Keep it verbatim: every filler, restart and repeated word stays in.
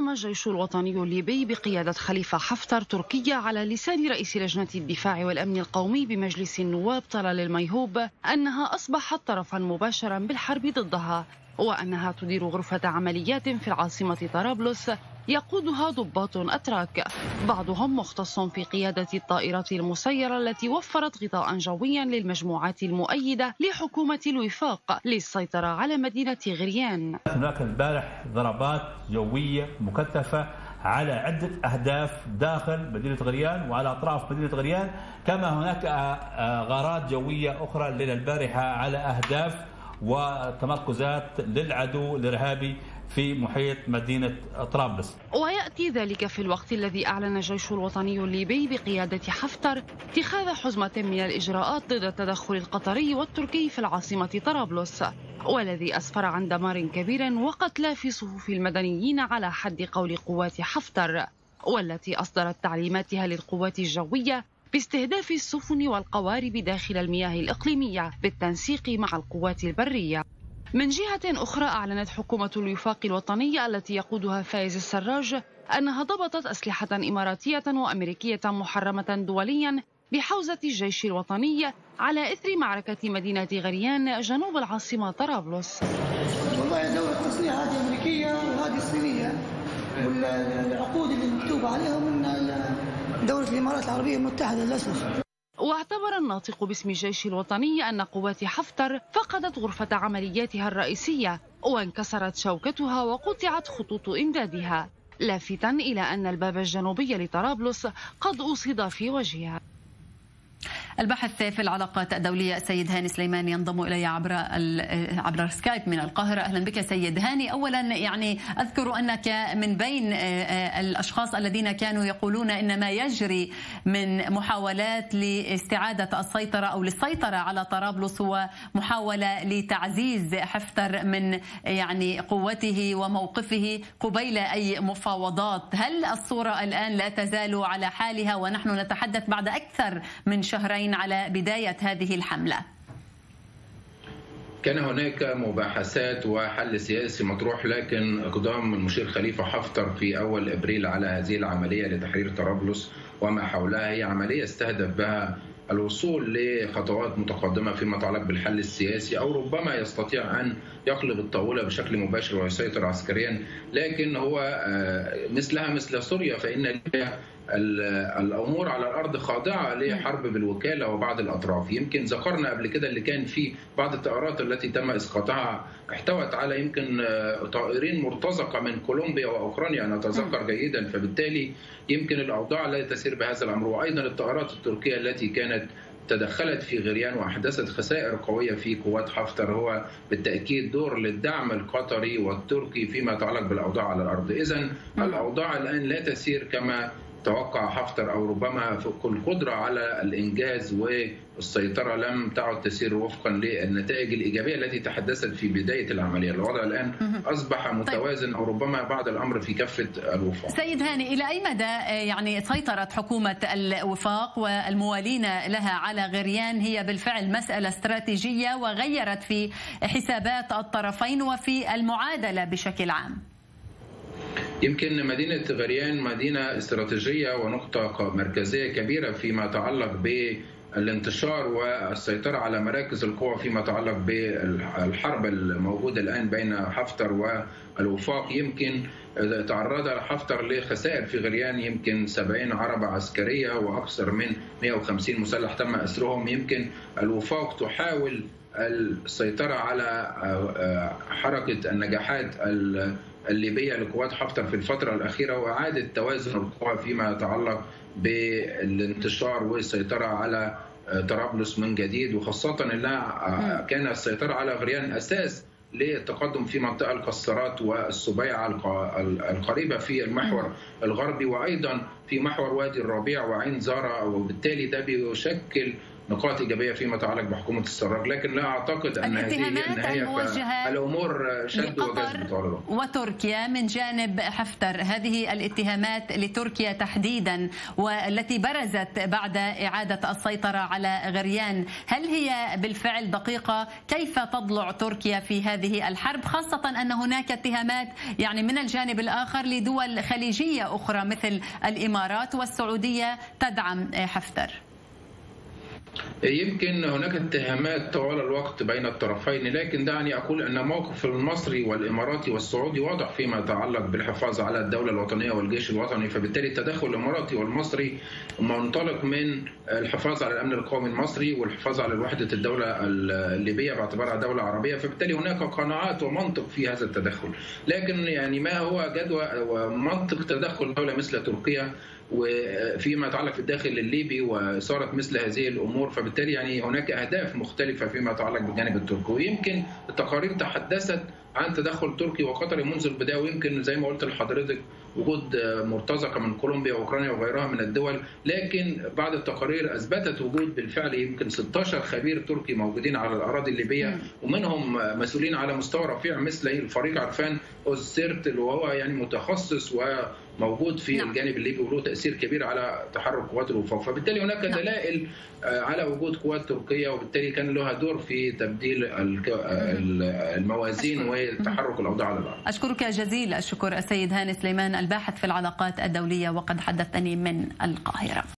أعظم الجيش الوطني الليبي بقيادة خليفة حفتر تركيا على لسان رئيس لجنة الدفاع والأمن القومي بمجلس النواب طلال الميهوب أنها أصبحت طرفا مباشرا بالحرب ضدها، وأنها تدير غرفة عمليات في العاصمة طرابلس يقودها ضباط أتراك، بعضهم مختص في قيادة الطائرات المسيرة التي وفرت غطاء جويا للمجموعات المؤيدة لحكومة الوفاق للسيطرة على مدينة غريان. هناك البارح ضربات جوية مكثفة على عدة أهداف داخل مدينة غريان وعلى أطراف مدينة غريان، كما هناك غارات جوية أخرى ليلة البارحة على أهداف وتمركزات للعدو الإرهابي في محيط مدينة طرابلس. ويأتي ذلك في الوقت الذي أعلن الجيش الوطني الليبي بقيادة حفتر اتخاذ حزمة من الإجراءات ضد التدخل القطري والتركي في العاصمة طرابلس، والذي أسفر عن دمار كبير وقتلى في صفوف المدنيين على حد قول قوات حفتر، والتي أصدرت تعليماتها للقوات الجوية باستهداف السفن والقوارب داخل المياه الإقليمية بالتنسيق مع القوات البرية. من جهة أخرى أعلنت حكومة الوفاق الوطنية التي يقودها فايز السراج أنها ضبطت أسلحة إماراتية وأمريكية محرمة دوليا بحوزة الجيش الوطني على إثر معركة مدينة غريان جنوب العاصمة طرابلس. والله دولة تصنيع هذه أمريكية وهذه الصينية، والعقود اللي مكتوبة عليها من دولة الإمارات العربية المتحدة للأسف. واعتبر الناطق باسم الجيش الوطني أن قوات حفتر فقدت غرفة عملياتها الرئيسية وانكسرت شوكتها وقطعت خطوط إمدادها، لافتا إلى أن الباب الجنوبي لطرابلس قد أصيب في وجهها. الباحث في العلاقات الدولية سيد هاني سليمان ينضم إلي عبر عبر سكايب من القاهرة. أهلا بك سيد هاني. أولا يعني أذكر أنك من بين الأشخاص الذين كانوا يقولون إن ما يجري من محاولات لاستعادة السيطرة أو للسيطرة على طرابلس هو محاولة لتعزيز حفتر من يعني قوته وموقفه قبيل أي مفاوضات. هل الصورة الآن لا تزال على حالها ونحن نتحدث بعد أكثر من شهرين على بداية هذه الحملة؟ كان هناك مباحثات وحل سياسي مطروح، لكن اقدام المشير خليفة حفتر في أول إبريل على هذه العملية لتحرير طرابلس وما حولها هي عملية استهدف بها الوصول لخطوات متقدمة فيما يتعلق بالحل السياسي، أو ربما يستطيع أن يقلب الطاولة بشكل مباشر ويسيطر عسكريا. لكن هو مثلها مثل سوريا، فإن الأمور على الأرض خاضعة لحرب بالوكالة وبعض الأطراف. يمكن ذكرنا قبل كده اللي كان في بعض الطائرات التي تم إسقاطها احتوت على يمكن طائرين مرتزقة من كولومبيا وأوكرانيا أنا أتذكر جيدا، فبالتالي يمكن الأوضاع لا تسير بهذا الأمر. وأيضا الطائرات التركية التي كانت تدخلت في غريان وأحدثت خسائر قوية في قوات حفتر هو بالتأكيد دور للدعم القطري والتركي فيما يتعلق بالأوضاع على الأرض. إذن الأوضاع الآن لا تسير كما توقع حفتر، أو ربما القدرة على الإنجاز والسيطرة لم تعد تسير وفقا للنتائج الإيجابية التي تحدثت في بداية العملية. الوضع الآن أصبح متوازن أو ربما بعض الأمر في كافة الوفاق. سيد هاني، إلى أي مدى يعني سيطرت حكومة الوفاق والموالين لها على غريان هي بالفعل مسألة استراتيجية وغيرت في حسابات الطرفين وفي المعادلة بشكل عام؟ يمكن مدينة غريان مدينة استراتيجية ونقطة مركزية كبيرة فيما يتعلق بالانتشار والسيطرة على مراكز القوى فيما يتعلق بالحرب الموجودة الآن بين حفتر والوفاق. يمكن تعرض حفتر لخسائر في غريان، يمكن سبعين عربة عسكرية وأكثر من مئة وخمسين مسلح تم أسرهم. يمكن الوفاق تحاول السيطرة على حركة النجاحات الليبية لقوات حفتر في الفترة الأخيرة وإعادة توازن القوى فيما يتعلق بالانتشار والسيطرة على طرابلس من جديد، وخاصة أنها كان السيطرة على غريان أساس للتقدم في منطقة القصرات والسبيعة القريبة في المحور الغربي، وأيضا في محور وادي الربيع وعين زارة، وبالتالي ده بيشكل نقاط إيجابية فيما يتعلق بحكومة السراج، لكن لا أعتقد أن هذه هي النهاية. الأمور شد وجذب طوال الوقت. وتركيا من جانب حفتر، هذه الاتهامات لتركيا تحديدا والتي برزت بعد إعادة السيطرة على غريان، هل هي بالفعل دقيقة؟ كيف تضلع تركيا في هذه الحرب، خاصة أن هناك اتهامات يعني من الجانب الآخر لدول خليجية أخرى مثل الإمارات والسعودية تدعم حفتر؟ يمكن هناك اتهامات طوال الوقت بين الطرفين، لكن دعني أقول أن موقف المصري والإماراتي والسعودي واضح فيما يتعلق بالحفاظ على الدولة الوطنية والجيش الوطني، فبالتالي التدخل الإماراتي والمصري منطلق من الحفاظ على الأمن القومي المصري والحفاظ على وحدة الدولة الليبية باعتبارها دولة عربية، فبالتالي هناك قناعات ومنطق في هذا التدخل. لكن يعني ما هو جدوى ومنطق تدخل دولة مثل تركيا وفيما يتعلق في الداخل الليبي وإثارة مثل هذه الأمور؟ فبالتالي يعني هناك أهداف مختلفة فيما يتعلق بالجانب التركي، ويمكن التقارير تحدثت عن تدخل تركي وقطري منذ البداية، ويمكن زي ما قلت لحضرتك وجود مرتزقة من كولومبيا وأوكرانيا وغيرها من الدول، لكن بعض التقارير أثبتت وجود بالفعل يمكن ستة عشر خبير تركي موجودين على الأراضي الليبية، ومنهم مسؤولين على مستوى رفيع مثل الفريق عرفان أوزسيرت وهو يعني متخصص وموجود في نعم. الجانب الليبي وله تأثير كبير على تحرك قوات الوفاق، فبالتالي هناك نعم. دلائل على وجود قوات تركية، وبالتالي كان لها دور في تبديل الموازين وتحرك الأوضاع على الأرض. أشكرك جزيل الشكر السيد هاني سليمان الباحث في العلاقات الدولية، وقد حدثني من القاهرة.